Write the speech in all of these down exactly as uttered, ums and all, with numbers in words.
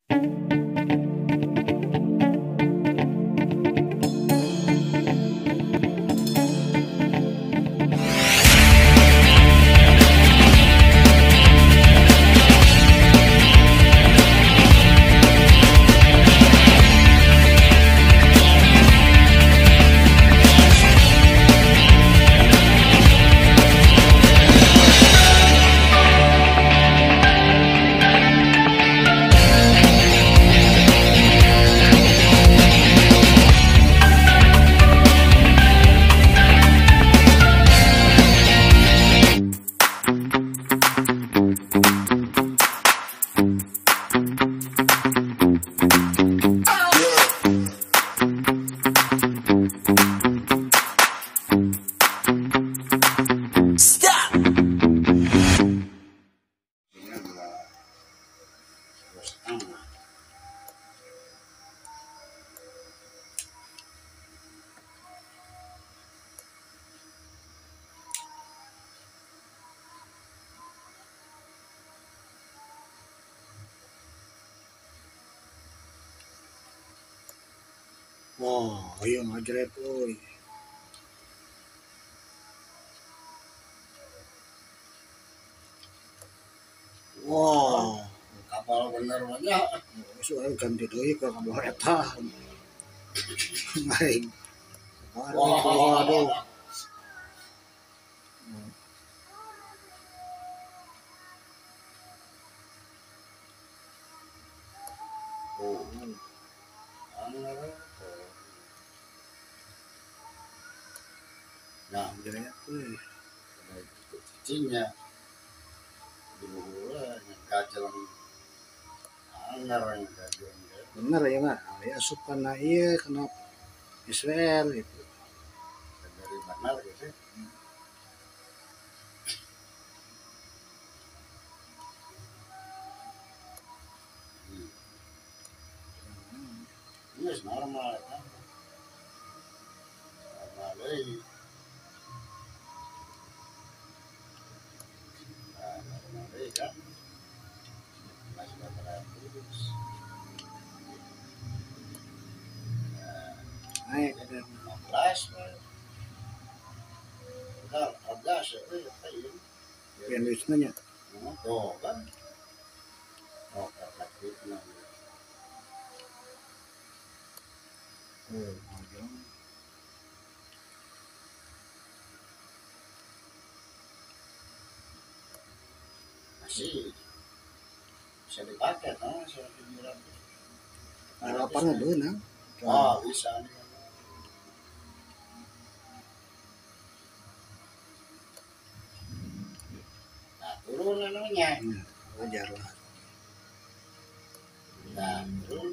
Wah, iya ngajret euy. Wah, Kapal bener banyak. soalnya ganti deui ke kabel eta. Aing. Wah. Waduh. Oh. Nah, Ngajret euy. cicingnya dulu yang kajelang anger yang kajelang Bener ya mah, ya asup kana ieu kana Israel gitu. dari benar gitu. Ini normal kan. Normal lagi. Nah, normal lagi kan. Masih beratus. Naik enam belas Enggak, enam belas ya, kayak yang nya. tuh kan. Oh, kakak itu Oh, ajang. masih bisa dipakai kan surat hiburan. Harapannya beunang. Oh, bisa nih. Nah, turun anunya. Nah, wajar lah. Nah, turun.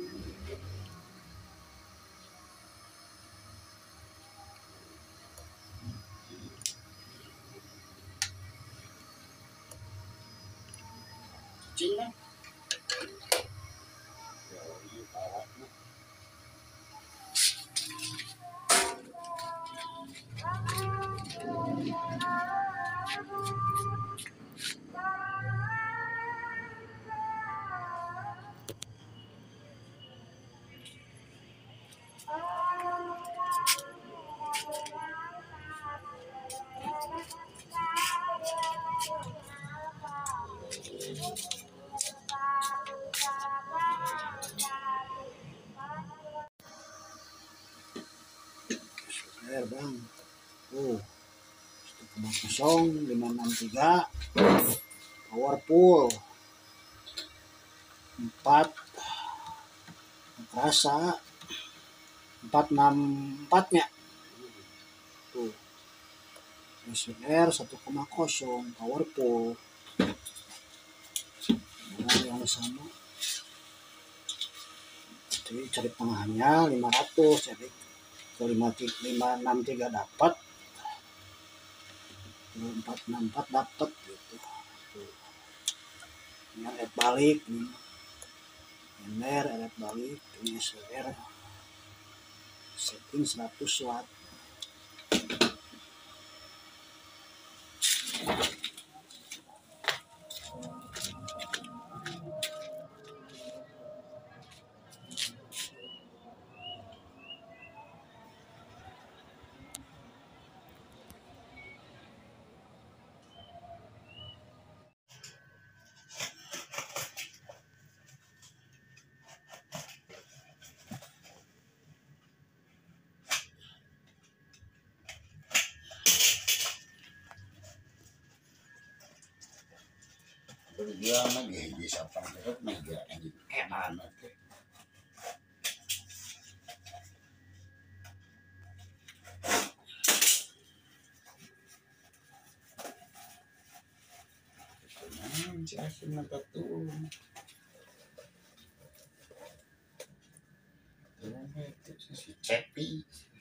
Cicing kan? Air bang. Oh, satu koma nol lima enam tiga. Powerful. Empat. Rasa. Empat enam empatnya. Tuh. S R satu koma nol. Powerful. Nah, yang sama. Jadi cari tengahnya lima ratus. Jadi lima enam tiga dapat, empat enam empat dapat gitu. Ini red balik, ini ender red balik, ini S R setting seratus watt. Perjuangan ya di sapang terus mega ini kayak mana tuh. Hmm, siya sinatatuon. Si Chepi.